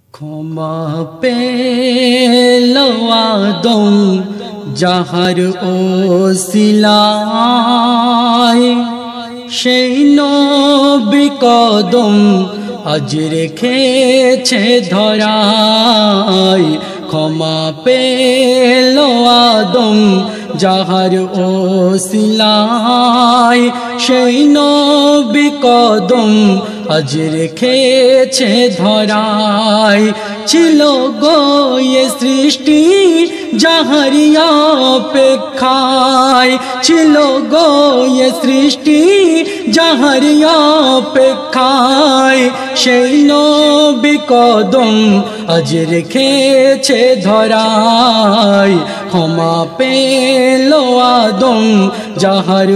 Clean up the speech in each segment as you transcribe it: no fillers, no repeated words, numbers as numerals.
ক্ষমা পেলো আদম যাহার ওসিলায়, সেই নবী কদম আজ রেখেছে ধরায়। ক্ষমা পেলো আদম যাহার ওসিলায়, সেই নবী কদম আজ রেখেছে ধরায়। ছিল গো এ সৃষ্টি যাহারি অপেক্ষায়, ছিল গো এ সৃষ্টি যাহারি অপেক্ষায়, সেই নবী কদম আজ রেখেছে ধরায়। ক্ষমা পেলো আদম যাহার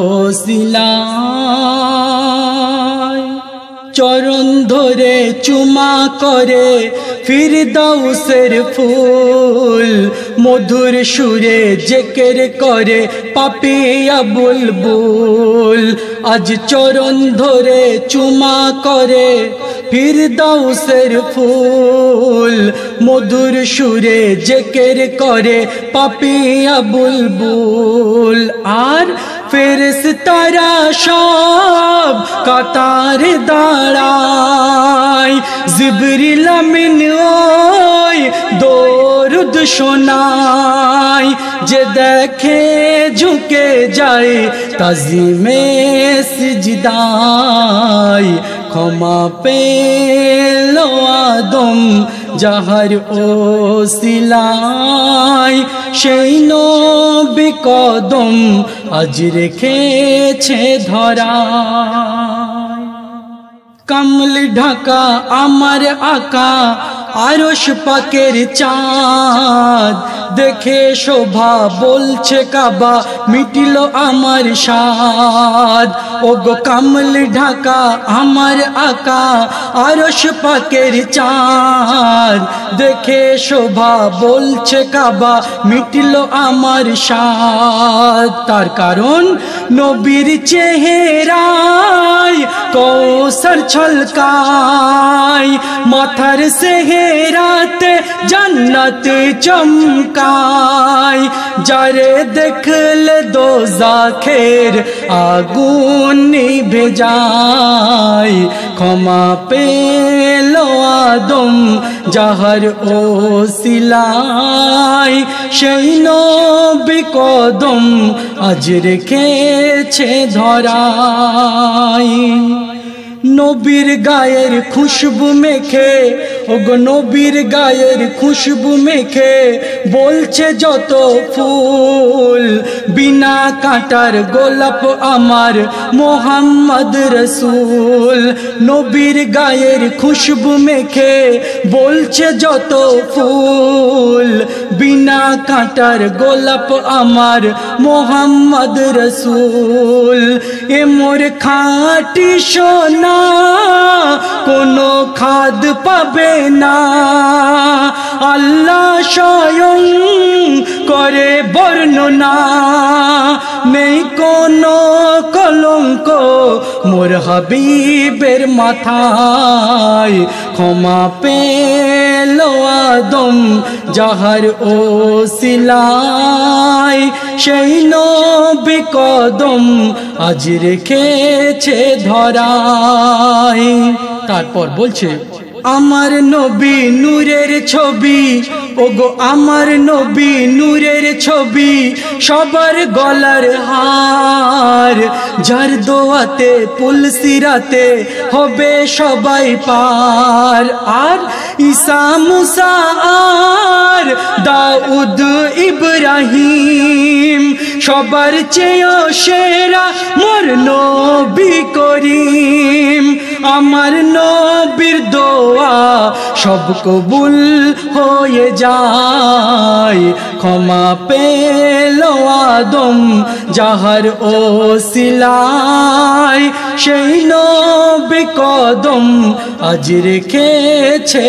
ওসিলায়। চরণ ধরে চুমা করে ফিরদাউসের ফুল, মধুর সুরে জিকির করে পাপিয়া বুলবুল। আজ চরণ ধরে চুমা করে ফিরদাউসের ফুল, মধুর সুরে জিকির করে পাপিয়া বুলবুল। আর ফেরেশতারা সব কাতারে দাঁড়ায়, জিবরিল আমিন ওই দরুদ শোনায়। যে দেখে ঝুঁকে যায় তাজিমে সিজদায়। ক্ষমা পেলো আদম যাহার ওসিলায়, সেই নবী কদম আজ রেখেছে ধরায়। কমল ঢাকা আমার আকা আরশ পাকের চাঁদ, দেখে শোভা বলছে কাবা মিটিল আমার সাদ। ও গো কমল ঢাকা আমার আকা আরশ পাকের চাঁদ, দেখে শোভা বলছে কাবা মিটিল আমার সাদ। তার কারণ নবীর চেহারায় কৌসর ছলকায়, মাথার সেহেরাতে জান্নাত চমকায়। যারে দেখলে দোজাখের আগুন নিভে যায়। ক্ষমা পেলো আদম যাহার ওসিলায়, সেই নবী কদম আজ রেখেছে ধরায়। নবীর গায়ের খুশবু মেখে, ওগো নবীর গায়ের খুশবু মেখে বলছে যত ফুল, বিনা কাঁটার গোলাপ আমার মোহাম্মদ রসুল। নবীর গায়ের খুশবু মেখে বলছে যত ফুল, বিনা কাঁটার গোলাপ আমার মোহাম্মদ রসুল। এ মোর খাঁটি সোনা কোনো খাদ পাবে না, আল্লাহ স্বয়ং করে বর্ণনা। নেই কোনো কলঙ্ক মোর হাবিবের মাথায়। ক্ষমা পেলো আদম যাহার ওসিলায়, সেই নবী কদম আজ রেখেছে ধরায়। তারপর বলছে আমার নবী নূরের ছবি, ওগো আমার নবী নূরের ছবি, সবার গলার হার। যার দোয়াতে পুলসিরাতে হবে সবাই পার। আর ঈসা মুসা আর দাউদ ইব্রাহিম, সবার চেয়ে সেরা মোর নবী করিম। আমার নবীর দোয়া সব কবুল হয়ে যায়। ক্ষমা পেলো আদম যাহার ওসিলায়, সেই নবী কদম আজ রেখেছে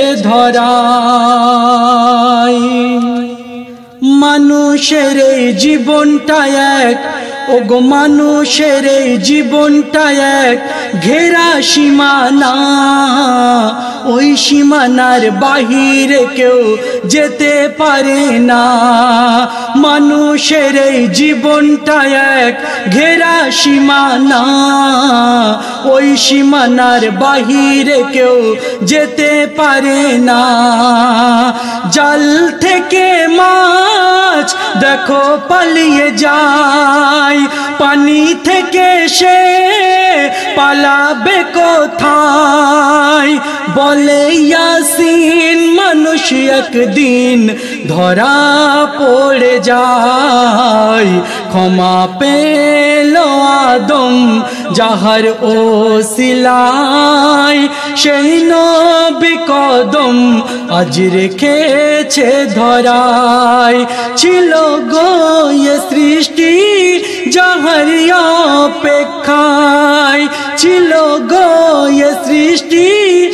ধরায়। মানুষের এই জীবনটা এক ও গো মানুষের এই জীবনটা এক ঘেরা সীমানা, ওই সীমানার বাহিরে কেউ যেতে পারে না। মানুষের এই জীবনটা এক ঘেরা সীমানা, ওই সীমানার বাহিরে কেউ যেতে পারে না। জাল থেকে মাছ দেখো পালিয়ে যায়, পানি থেকে সে পালাবে কোথায়? বলে ইয়াসিন মানুষ একদিন ধরা পড়ে যায়। ক্ষমা পেল আদম যাহার ওসিলায়, সেই নবী কদম আজ রেখেছে ধরায়। ছিল গো এ সৃষ্টি যাহার অপেক্ষায়, ছিল গো এ সৃষ্টি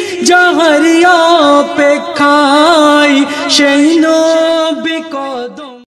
যাহার অপেক্ষায়, সেই নবী কদম।